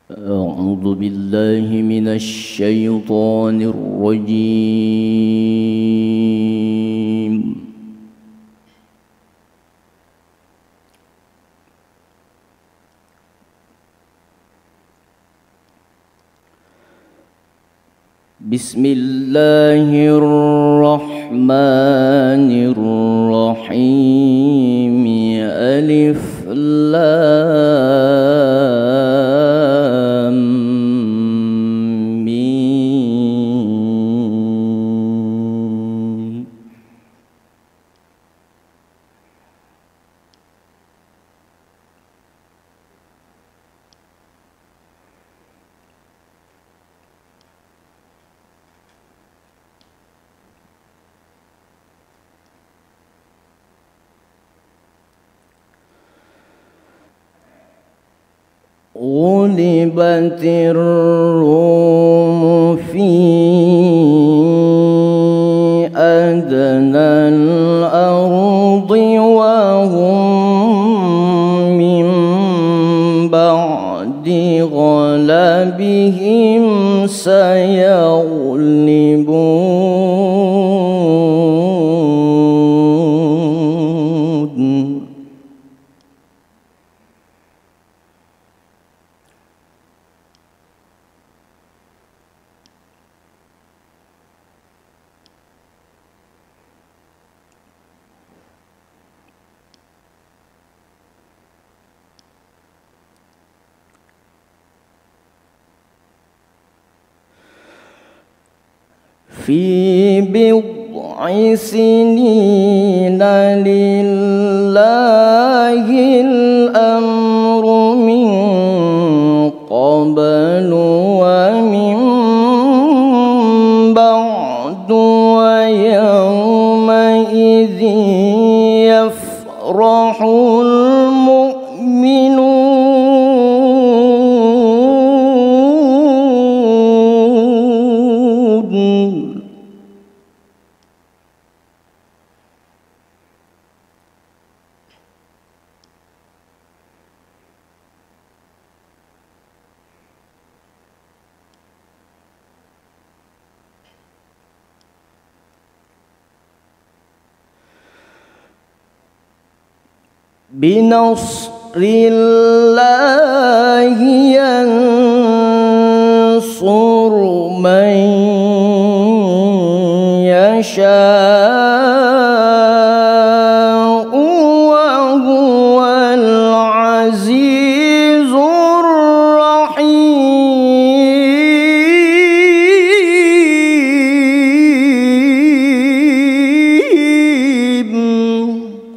أعوذ بالله من الشيطان الرجيم. بسم الله الرحمن الرحيم. ألف لام ميم. غلبت الروم في أدنى الأرض وهم من بعد غلبهم سيغلبون. في بضع سنين لله الأمر من قبل ومن بعد ويومئذ يفرح المؤمنون. بنصر الله ينصر من يشاء وهو العزيز الرحيم.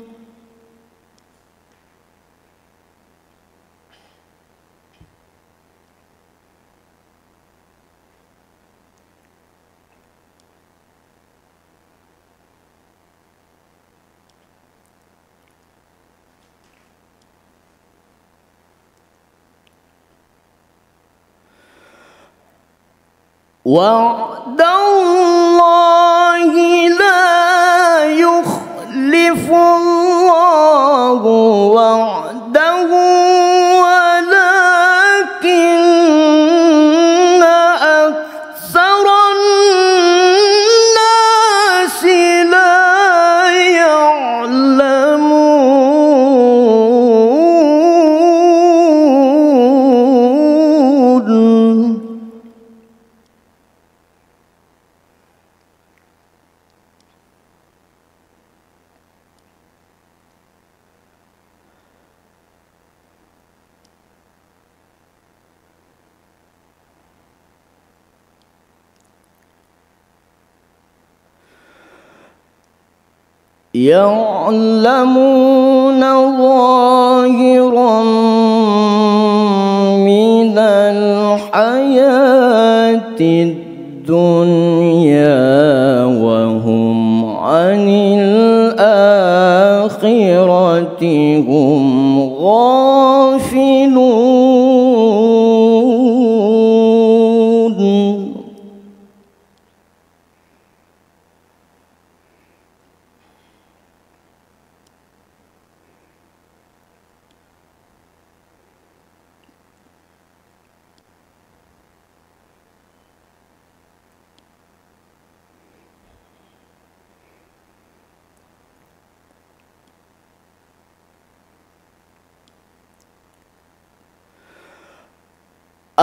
وعد الله لا يخلف الله وعده ولكن أكثر الناس لا يعلمون. يعلمون ظاهرا من الحياة الدنيا وهم عن الآخرة هم غافلون.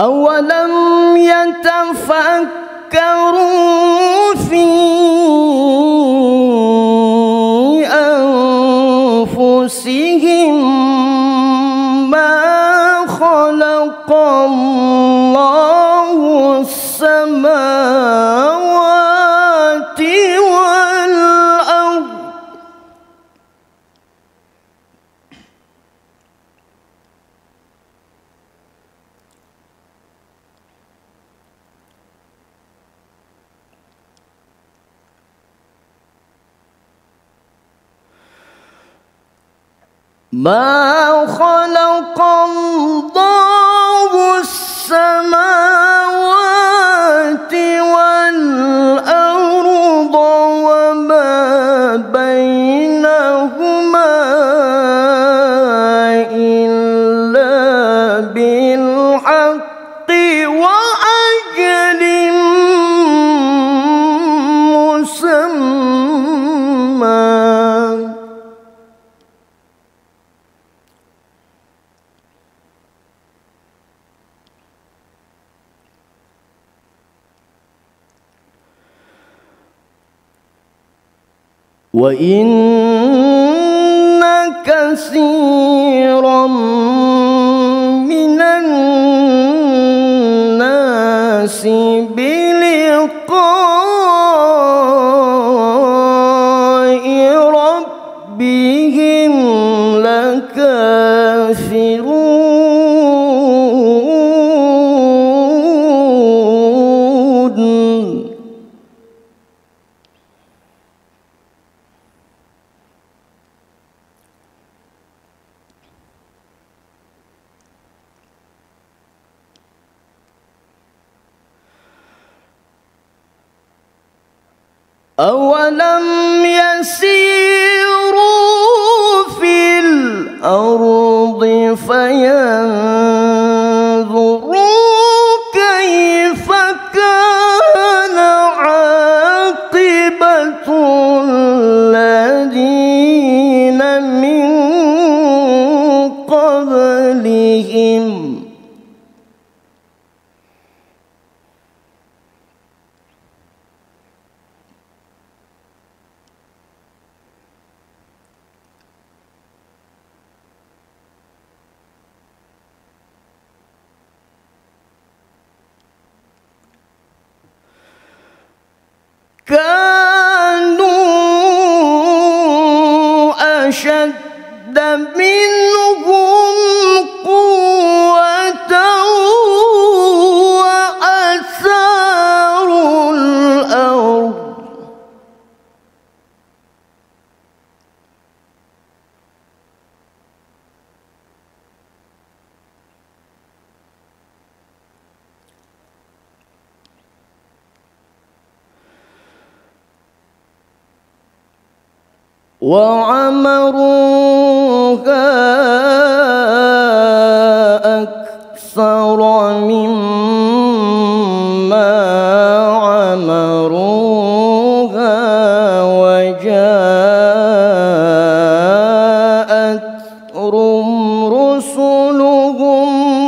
أولم يتفكروا في أنفسهم ما خلق الله السماوات والأرض ما خلق الله السماوات والأرض وما بينهما إلا بالحق وأجل مسمى. وإن كثيرا من الناس بلقاء ربهم لكافرون. أولم يسيروا في الأرض فينظروا كيف كان عاقبة الذين من قبلهم كانوا أشد منهم قوة وأثاروا الأرض وعمروها أكثر مما عمروها وجاءتهم رسلهم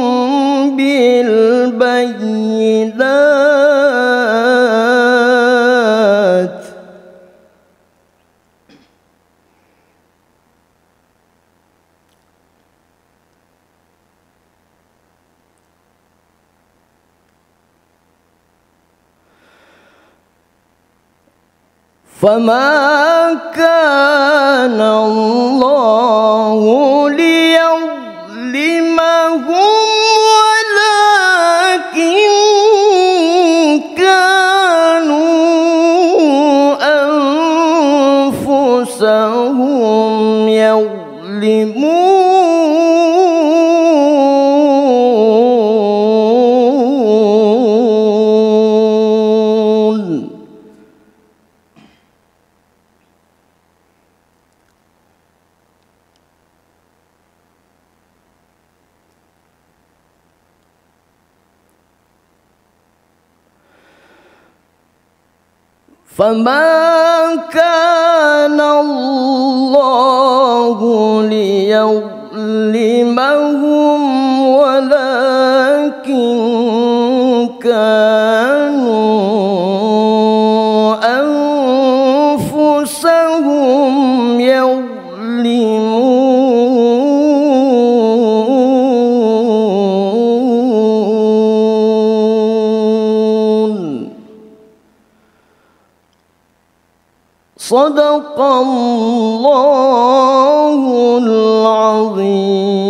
بالبينات فما كان الله ليظلمهم ولكن كانوا أنفسهم يظلمون. فما كان الله ليظلمهم ولكن وهم يظلمون. صدق الله العظيم.